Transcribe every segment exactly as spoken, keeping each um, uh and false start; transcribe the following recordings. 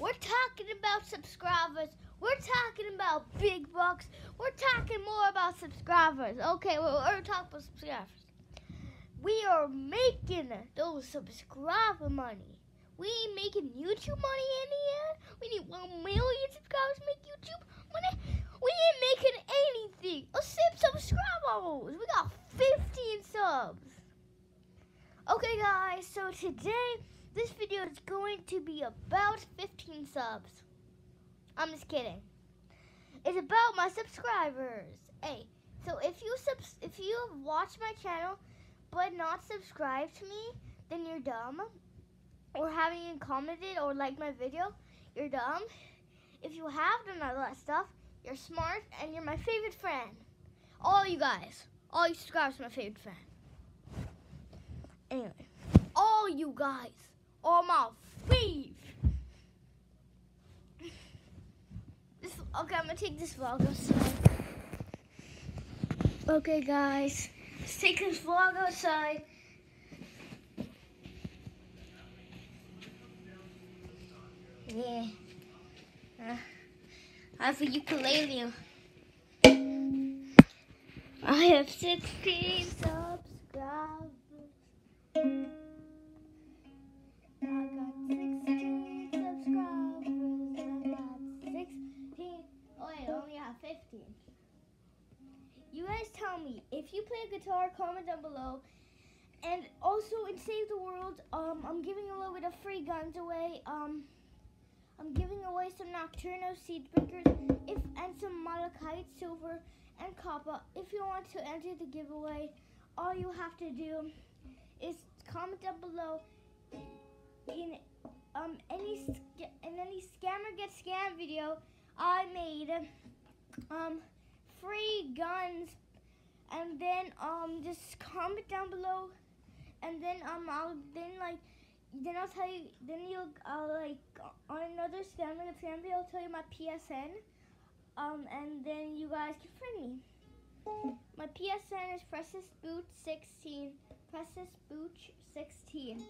We're talking about subscribers. We're talking about big bucks. We're talking more about subscribers. Okay, well, we're talking about subscribers. We are making those subscriber money. We ain't making YouTube money in the end. We need one million subscribers to make YouTube money. We ain't making anything except subscribers. We got fifteen subs. Okay, guys, so today this video is going to be about fifteen subs. I'm just kidding. It's about my subscribers. Hey, so if you subs if you have watched my channel but not subscribed to me, then you're dumb. Or haven't even commented or liked my video, you're dumb. If you have done all that stuff, you're smart and you're my favorite friend. All you guys, all you subscribers are my favorite friend. Anyway, all you guys are my fave. This, okay, I'm gonna take this vlog outside. Okay, guys, let's take this vlog outside. Yeah. Uh, I have a ukulele. I have sixteen subscribers. I got sixteen subscribers. I got sixteen. Oh wait, I only have fifteen. You guys tell me, if you play guitar, comment down below. And also in Save the World, um, I'm giving a little bit of free guns away. Um, I'm giving away some Nocturno seed breakers if, and some Malachite silver and copper. If you want to enter the giveaway, all you have to do is comment down below in um any in any scammer get scammed video I made um free guns, and then um just comment down below, and then um I'll then like then I'll tell you then you'll uh, like on another scammer get scammed video I'll tell you my P S N, um and then you guys can friend me. My P S N is Precious Boot sixteen. Precious Boot sixteen.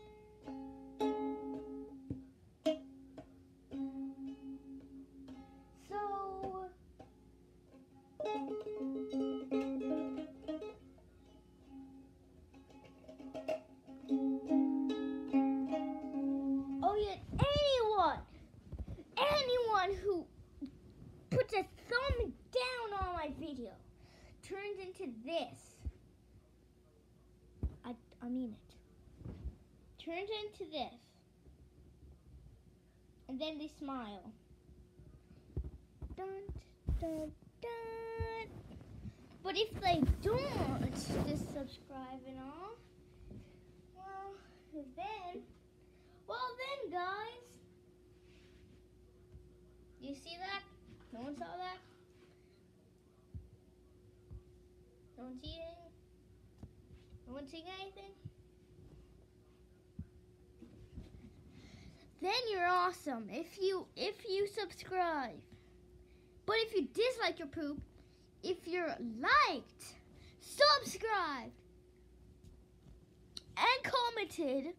So oh yeah, anyone anyone who puts a thumb down on my video turns into this. I, I mean it. Turns into this. And then they smile. Dun, dun, dun. But if they don't just subscribe and all, well, then, well then, guys. You see that? No one saw that? No one see anything? No one seeing anything? Then you're awesome if you if you subscribe. But if you dislike your poop, if you're liked, subscribed, and commented,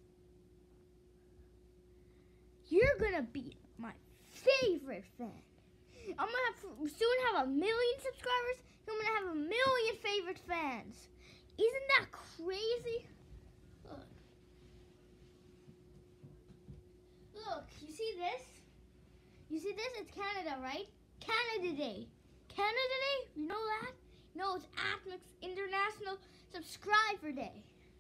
you're gonna be my favorite fan. I'm gonna have, soon have a million subscribers. I'm gonna have a million favorite fans. Isn't that crazy? Look. Look, you see this? You see this? It's Canada, right? Canada Day. Canada Day? You know that? No, it's Atmix International Subscriber Day.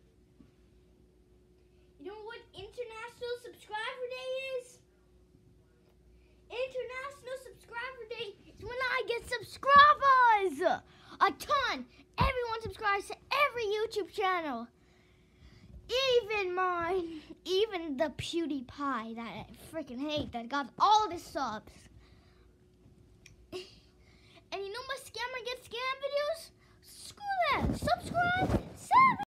You know what International Subscriber Day is? International Subscriber Day is when I get subscribers! A ton! Everyone subscribes to every YouTube channel. Even mine. Even the PewDiePie that I freaking hate that got all the subs. And you know my scammer get scam videos? Screw that! Subscribe! Seven!